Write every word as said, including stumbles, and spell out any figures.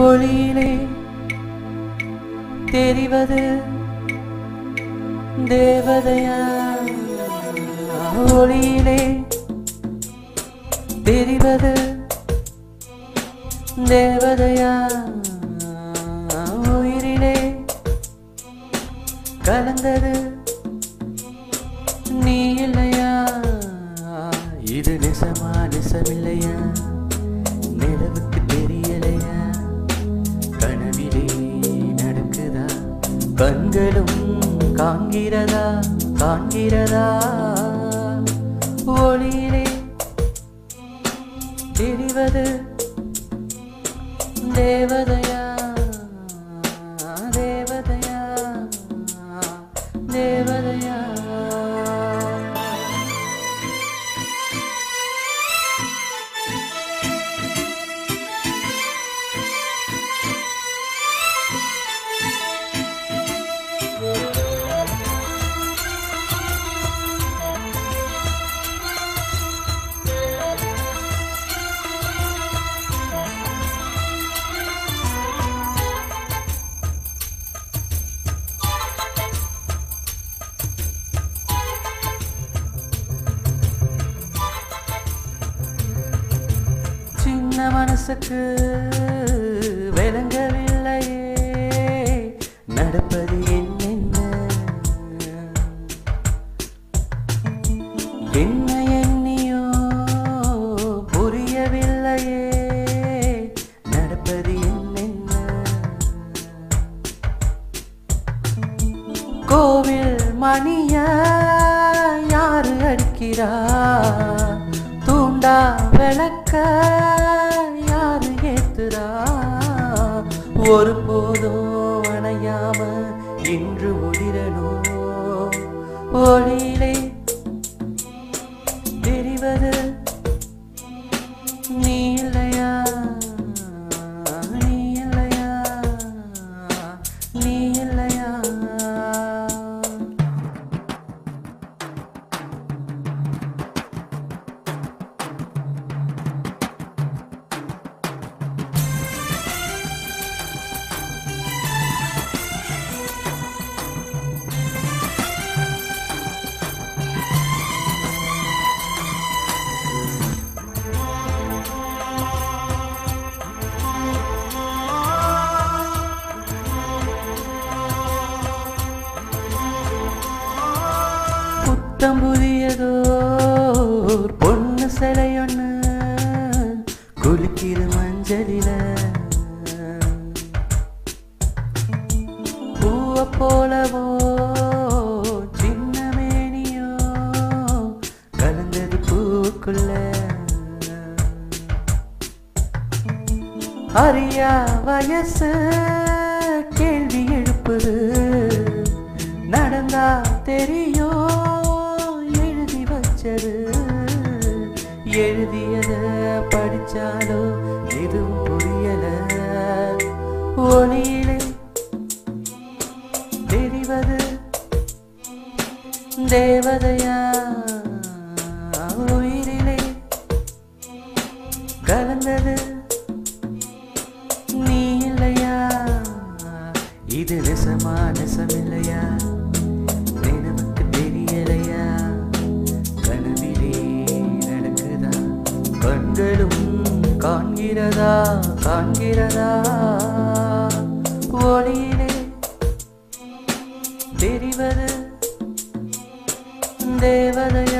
ஒளியிலே தெரிவது தேவதையா? ஒளியிலே தெரிவது தேவதையா? உயிரிலே கலந்தது நீ இல்லையா? இது நிசமா நிசமில்லையா? நிலவுக்கு தெரியலையா? கனவிலே நடக்குதா? கண்களும் காண்கிறதா காண்கிறதா? ஒளியிலே தெரிவது தேவதையா? தேவதையா? தேவதையா? சின்ன மனசுக்கு விளங்கவில்லையே நடப்பது என்னென்ன? என்ன எண்ணியோ புரியவில்லையே நடப்பது என்னென்ன? கோவில் மணிய யாரு அடிக்கிறா? தூண்டா விளக்க யாரு ஏத்துறா? ஒரு போதும் அணையாம இன்று உதிரணும். ஒளியிலே தெரிவது நீ இல்லையா? நீ இல்லையா? நீ இல்லையா? புத்தம் புதியதோர் பொண்ணு சிலையொன்னு குளிக்கிற மஞ்சளில பூவ போலவோ சின்ன மேனியோ கலந்தது பூக்குள்ள. அறியா வயசு கேள்வி எழுப்புது. நடந்தா தெரியும் எழுதி வச்சது. எழுதியத படிச்சாலோ எதுவும் புரியல. ஒளியிலே தெரிவது தேவதையா? உயிரிலே கலந்தது நீ இல்லையா? இது நிசமா நிசமில்லையா? நினைவுக்கு தெரியலையா? கனவிலே நடக்குதா? கண்களும் காண்கிறதா காண்கிறதா? ஒளியிலே தெரிவது தேவதையா?